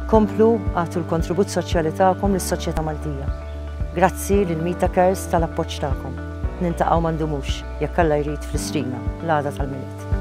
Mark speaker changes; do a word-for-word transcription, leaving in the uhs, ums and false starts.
Speaker 1: Komplu għatu l-kontribut soċjali tagħkom lis-soċjetà Maltija. Grazzi lil Mita Cares tal-appoġġ tagħkom. Nintaqgħu m'għandumux jekk Alla jrid fl-istrina l-għada tal-Miliet.